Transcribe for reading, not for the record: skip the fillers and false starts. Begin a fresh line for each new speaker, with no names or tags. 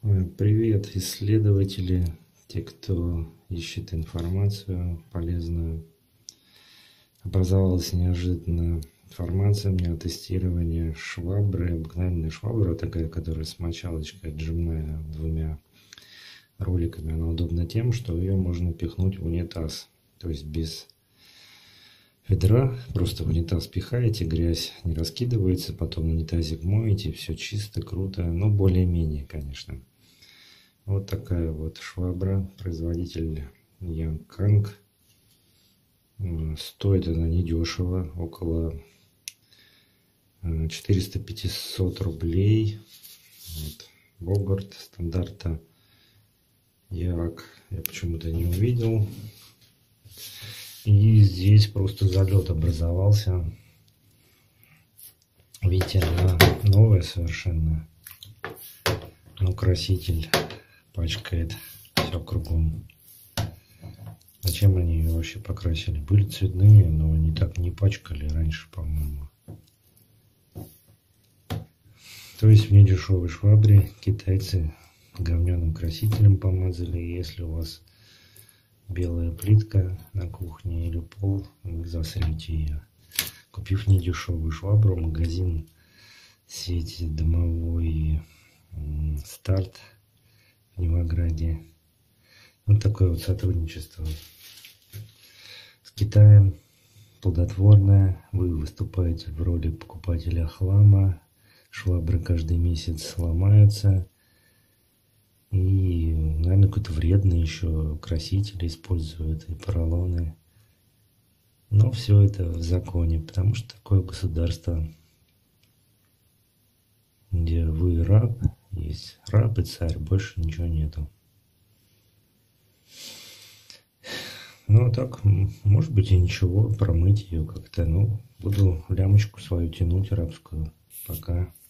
Привет, исследователи, те, кто ищет информацию полезную. Образовалась неожиданно информация мне о тестировании швабры, обыкновенная швабра, такая, которая с мочалочкой отжимная двумя роликами. Она удобна тем, что ее можно пихнуть в унитаз, то есть без ведра, просто в унитаз пихаете, грязь не раскидывается, потом унитазик моете, все чисто, круто, но более-менее, конечно. Вот такая вот швабра, производитель Янканг. Стоит она недешево, около 400-500 рублей. Вот. Богарт стандарта Ярок я почему-то не увидел. И здесь просто залет образовался. Видите, она новая совершенно. Но краситель пачкает все кругом. Зачем они ее вообще покрасили? Были цветные, но они так не пачкали раньше, по-моему. То есть в недешевой швабре китайцы говняным красителем помазали. Если у вас белая плитка на кухне или пол, вы засрете ее. Купив недешевую швабру, магазин сети домовой старт в Невограде. Вот такое вот сотрудничество с Китаем плодотворное. Вы выступаете в роли покупателя хлама. Швабры каждый месяц ломаются. И, наверное, какой-то вредный еще красители используют и поролоны. Но все это в законе, потому что такое государство, где вы раб, есть раб и царь, больше ничего нету. Ну, так, может быть, и ничего, промыть ее как-то. Ну, буду лямочку свою тянуть рабскую. Пока.